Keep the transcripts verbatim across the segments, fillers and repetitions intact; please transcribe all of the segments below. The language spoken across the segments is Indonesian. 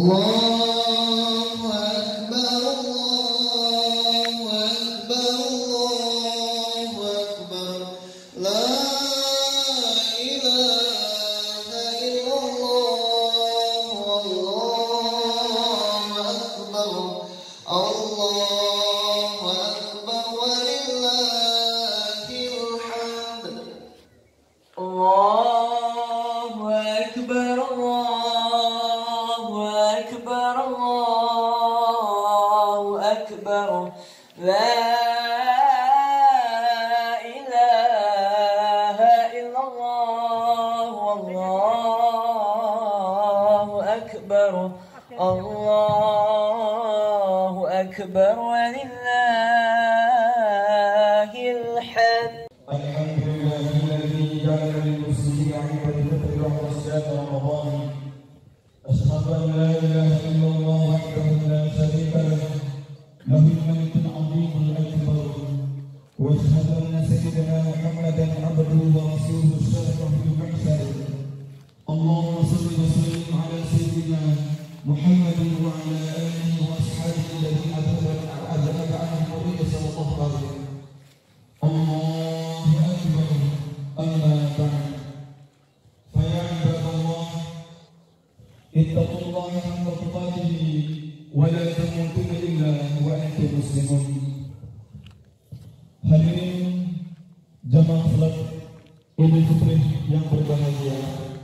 Allahu Akbar, Allahu Akbar, Allahu Akbar. La ilaha illallah, Allahu Akbar, Allahu Akbar, walillahil hamd. Allahu Akbar, Allahu Akbar, Allahu Akbar. La ilaha illallah, Allahu Akbar, Allahu Akbar, walillahil hamd. الذي جعل للمسلمين عيد الفطر يوم الصيام رمضان. أشهد أن لا إله إلا الله وحده لا شريك له له الملك العظيم الأكبر، وأشهد أن سيدنا محمدا عبده ورسوله الشرف في المحشر. اللهم صل وسلم على سيدنا محمد وعلى آله وأصحابه الذين أذهب عنهم النبي صلى الله عليه وسلم. الله أكبر. أما بعد، فيا عباد الله، اتقوا الله حق تقاته ولا تموتن إلا وأنتم مسلمون. Hadirin jamaah salat Idul Fitri yang berbahagia,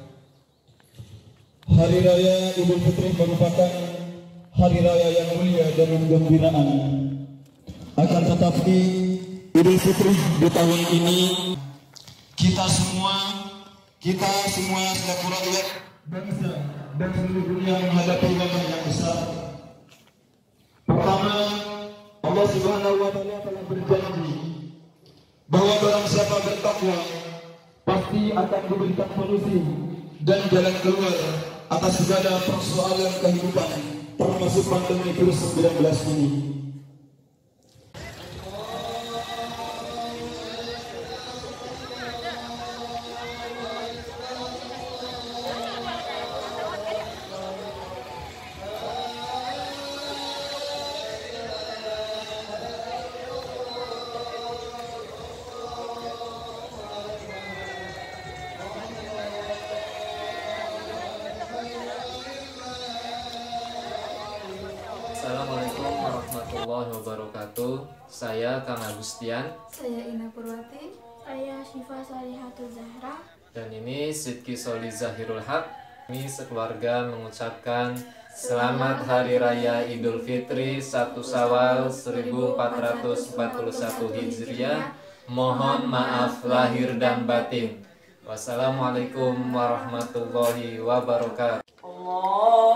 Hari Raya Idul Fitri merupakan hari raya yang mulia dan menggembirakan. Akan tetapi Idul Fitri di tahun ini kita semua, kita semua selaku rakyat bangsa dan seluruh dunia menghadapi wabah yang besar. Pertama, Allah Subhanahu wa Ta'ala telah berjanji bahwa barang siapa bertakwa pasti akan diberikan solusi dan jalan keluar atas segala persoalan kehidupan, termasuk pandemi virus sembilan belas ini. Assalamualaikum warahmatullahi wabarakatuh. Saya Kang Agustian. Saya Ina Purwati. Saya Syifa Salihatul Zahra. Dan ini Sidki Soli Zahirul Haq. Kami sekeluarga mengucapkan Selamat Hari Raya Idul Fitri satu Syawal seribu empat ratus empat puluh satu Hijriah. Mohon maaf lahir dan batin. Wassalamualaikum warahmatullahi wabarakatuh. Allah